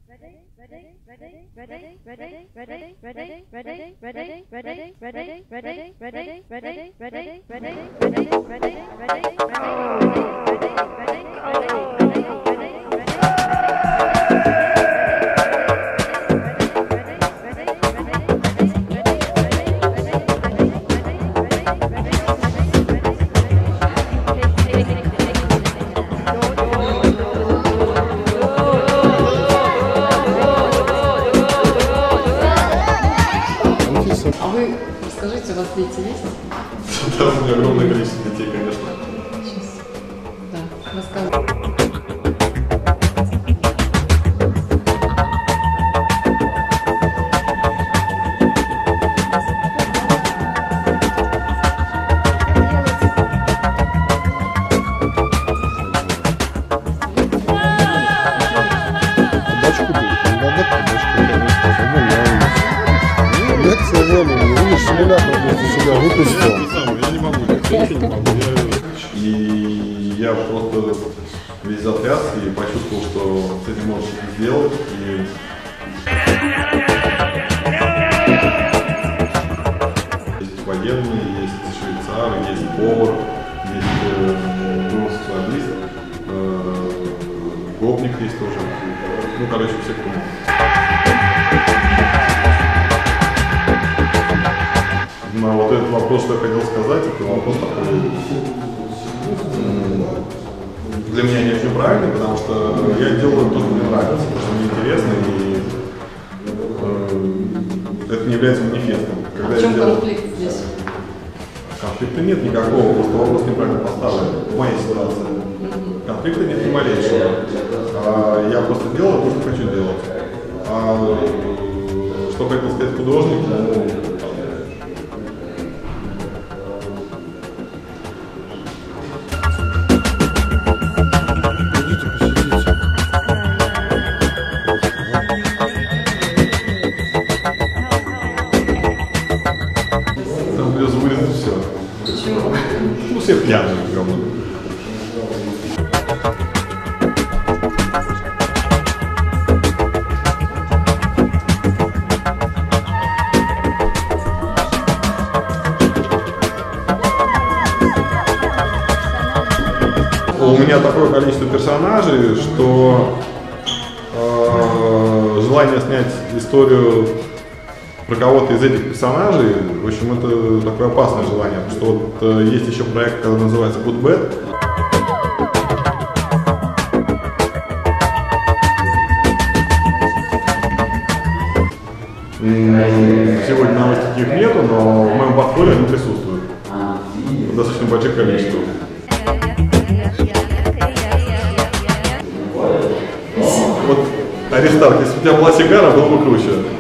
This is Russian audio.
А вы расскажите, у вас дети есть? Да, у меня огромное количество детей, конечно. Сейчас. Да, рассказывайте. Я не могу, я не могу. И я просто весь затряс и почувствовал, что с этим можно что-то сделать. Есть военные, есть швейцары, есть повар, есть гомосексуалист, гопник есть тоже. Ну, короче, все кто может. На вот этот вопрос, что я хотел сказать, это вопрос такой для меня не очень правильный, потому что я делаю то, что мне нравится, то, что мне интересно, и это не является манифестом. А в чем конфликт здесь? Конфликта нет никакого, просто вопрос неправильно поставлен в моей ситуации. Конфликта нет ни малейшего. Я просто делаю то, что хочу делать. Что хотел сказать художник, придется вырезать все. Почему? Ну, все пьяные говно. У меня такое количество персонажей, что желание снять историю про кого-то из этих персонажей, в общем, это такое опасное желание, потому что вот есть еще проект, который называется Good Bad. Сегодня новостей таких нету, но в моем портфолио они присутствуют. В достаточно больших количествах. Вот, Аристарх, если бы у тебя была сигара, было бы круче.